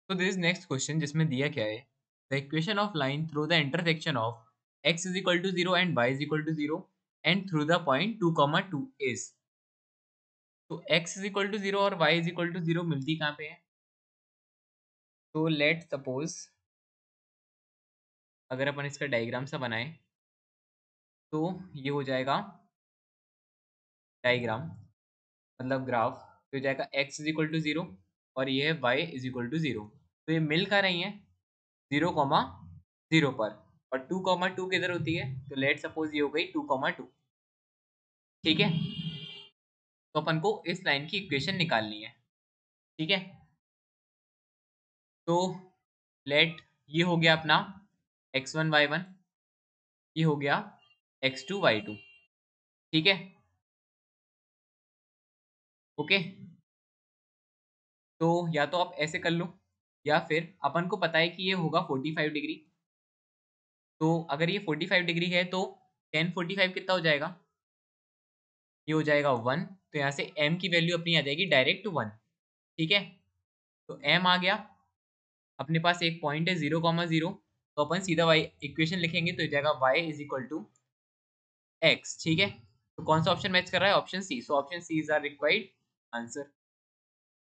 तो this next question जिसमें दिया क्या है, the equation of line through the intersection of x is equal to 0 and y is equal to 0 and through the point 2, 2 is. तो x is equal to 0 और y is equal to 0 मिलती कहाँ पे है? तो लेट सपोज अगर अपन इसका diagram सा बनाए तो ये हो जाएगा डायग्राम, मतलब ग्राफ। तो हो जाएगा x इज इक्वल टू 0 और ये है y इज इक्वल टू 0। तो ये मिल कहाँ रही है? 0, 0 पर। और 2, 2 किधर होती है? तो लेट सपोज ये हो गई 2, 2। ठीक है, तो अपन को इस लाइन की इक्वेशन निकालनी है। ठीक है, तो लेट ये हो गया अपना x1 y1, ये हो गया x2 y2। ठीक है, ओके। तो या तो आप ऐसे कर लो, या फिर अपन को पता है कि ये होगा 45 डिग्री। तो अगर ये 45 डिग्री है तो 10 45 कितना हो जाएगा? ये हो जाएगा 1। तो यहाँ से m की वैल्यू अपनी आ जाएगी डायरेक्ट 1। ठीक है, तो m आ गया। अपने पास एक पॉइंट है 0, 0। तो अपन सीधा y इक्वेशन लिखेंगे तो हो जाएगा y is equal to x। ठीक है, तो कौन सा ऑप्शन मैच कर रहा है? Option C. So option C is our required answer.